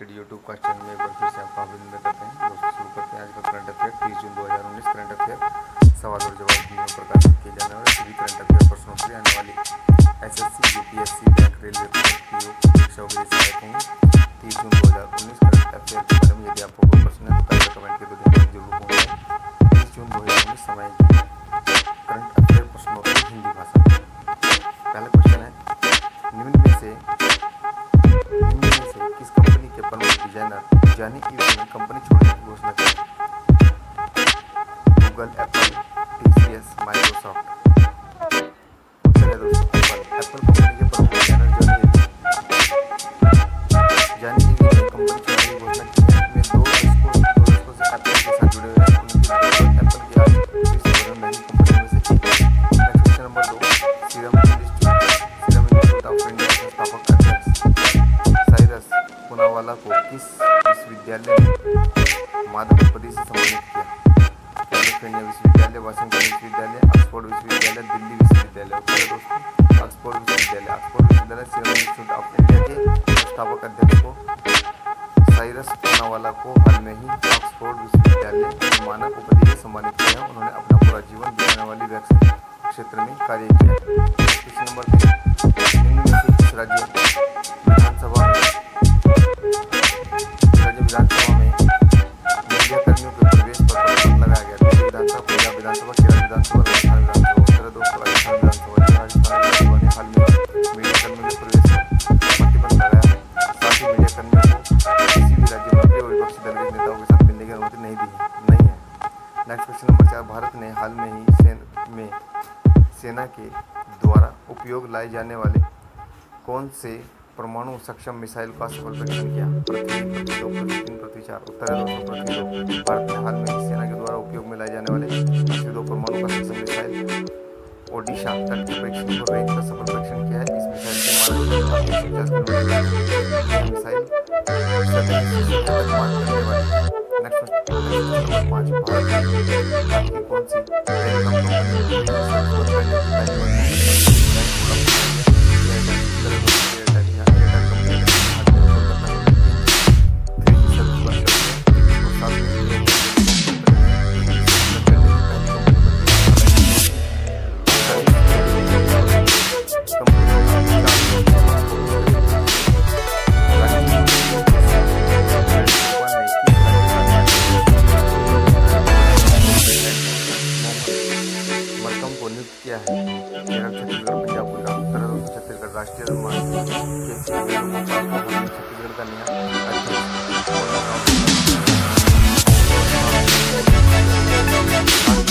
Study YouTube का channel में एक बार फिर से आपका अभिनंदन करते हैं। दोस्तों शुरू करते हैं आज का करंट अफेयर 30 जून 2019 करंट अफेयर सवाल और जवाब में प्रकाशित किए जाने वाले सभी करंट अफेयर प्रश्नों के लिए आने वाली SSC, UPSC, bank, railway, PO परीक्षाओं के लिए सहायक होंगे। 30 जून 2019 करंट अफेयर के बारे में यदि आपको कोई प्रश्न है तो पहले कमेंट के द्वारा जरूर होंगे। 30 जून 2019 समय करंट अफेयर प्रश्नों की हिंदी भाषा। पहला क्वेश्चन है, निम्न में से किस कंपनी के प्रमुख डिजाइनर जॉनी इव ने कंपनी छोड़ने की घोषणा की? Google, Apple, TCS, Microsoft. उत्तर है दोस्तों एप्पल। एप्पल कंपनी के प्रमुख डिजाइनर जॉनी इव ने कंपनी छोड़ने की घोषणा की है। वे दो दशकों से एप्पल के साथ जुड़े हुए हैं। उनकी एप्पल की आज विश्व में कंपनी में से एक है। Question number 2, serum institute of India के संस्थापक अध्यक्ष साइरस पूनावाला को किस विश्वविद्यालय ने माधव उपाधि से सम्मानित किया? कैलिफोर्निया विश्वविद्यालय, वाशिंगटन विश्वविद्यालय, ऑक्सफोर्ड विश्वविद्यालय, दिल्ली विश्वविद्यालय। उत्तर दोस्तों ऑक्सफोर्ड विश्वविद्यालय। ऑक्सफोर्ड विश्वविद्यालय सीरम इंस्टीट्यूट ऑफ इंडिया के संस्थापक अध्यक्ष को साइरस पूनावाला को हाल में ही ऑक्सफोर्ड विश्वविद्यालय में मानक उपाधि से सम्मानित किया है। उन्होंने अपना पूरा जीवन विज्ञान वाली वैक्सीन क्षेत्र में कार्य किया। क्वेश्चन नंबर 3, निम्न में से किस राज्य विधानसभा में मीडिया कर्मियों के प्रवेश पर प्रतिबंध लगाया गया? दिल्ली विधानसभा, पंजाब विधानसभा, केरल विधानसभा, राजस्थान विधानसभा। उत्तर दोस्तों राजस्थान विधानसभा। राजस्थान विधानसभा ने हाल में मीडिया कर्मियों के प्रवेश पर प्रतिबंध लगाया है। साथ ही मीडिया कर्मियों को किसी भी राज्य मंत्री और विपक्षी दल के नेताओं के साथ मिलने की अनुमति नहीं है। नेक्स्ट क्वेश्चन नंबर 4, भारत ने हाल में ही सेना के द्वारा उपयोग लाए जाने वाले कौन से परमाणु सक्षम मिसाइल का सफल परीक्षण किया? पृथ्वी 2, पृथ्वी 3, पृथ्वी 4। उत्तर है दोस्तों पृथ्वी 2। भारत ने हाल में ही सेना के द्वारा उपयोग में लाए जाने वाले पृथ्वी 2 परमाणु का सक्षम मिसाइल ओडिशा तट के परीक्षण को रेंज का सफल परीक्षण किया है। इस मिसाइल के मिसाइल नेक्स्ट क्वेश्चन 5, भारत की कौन सी को नियुक्त किया है? केरल, छत्तीसगढ़, पंजाब, गुजरात। उत्तर दोस्तों छत्तीसगढ़। राष्ट्रीय निर्माण छत्तीसगढ़ का नया अध्यक्ष